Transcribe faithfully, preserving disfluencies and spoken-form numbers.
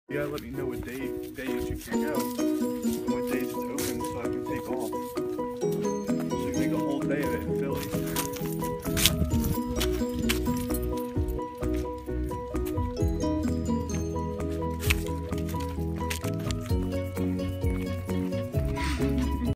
You gotta let me know what day days you can't go.